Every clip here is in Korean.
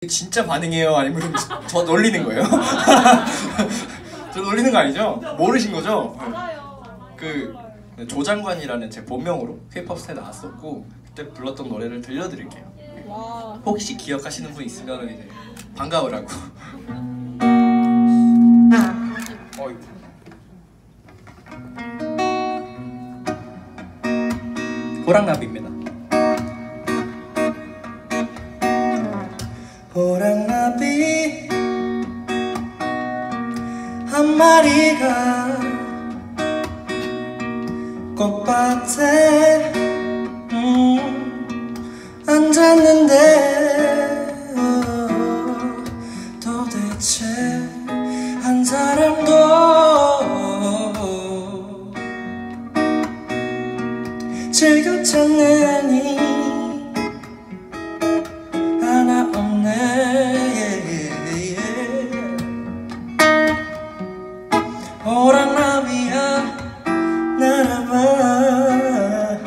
진짜 반응해요? 아니면 저 놀리는 거예요? 저 놀리는 거 아니죠? 모르신 거죠? 그 조장관이라는 제 본명으로 K-POP 스타에 나왔었고 그때 불렀던 노래를 들려드릴게요. 혹시 기억하시는 분 있으면 이제 반가우라고. 호랑나비입니다. 호랑나비 한 마리가 꽃밭에 앉았는데 도대체 한 사람도 즐겨 찾느니 하나 없네. 호랑나비야 날아봐.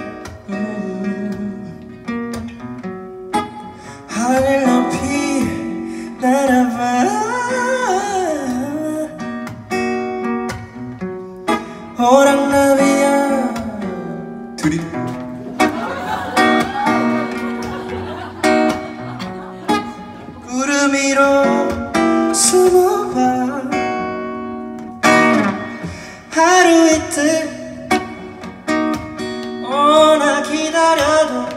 하늘 높이 날아봐. 호랑나비야 둘이 구름 위로 숨어봐. 하루 이틀 오나 기다려도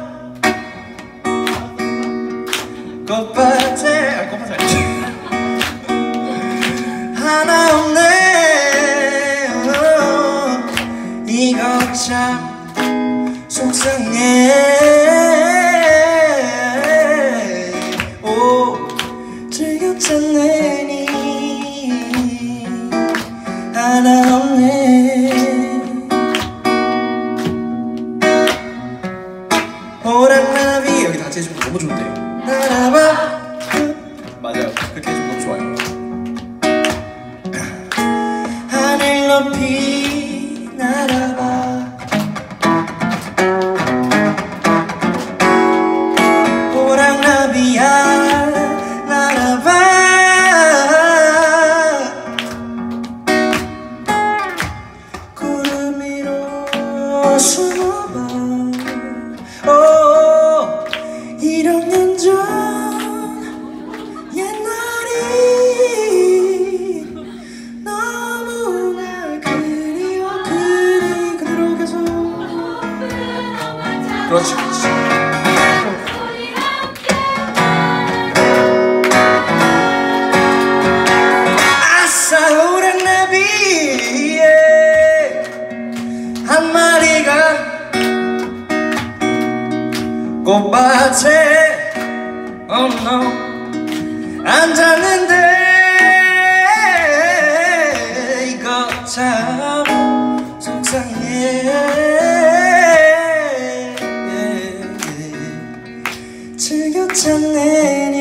꽃밭에 하나 없네. 이거 참 속상해. 즐겨 찾느니 하나 없네. 호랑나비 여기 다시 해주면 너무 좋은데요. 날아봐. 맞아요. 그렇게 해주면 너무 좋아요. 하늘 높이 날아봐. 호랑나비야 날아봐. 구름 위로 숨어봐. 1억 년 전 옛날이 너무나 그리워. 그대로 계속. 그렇지 그렇지. 아싸 호랑나비 한 마리가 꽃밭에 앉았는데 이거 참 속상해. 즐겨 찾느니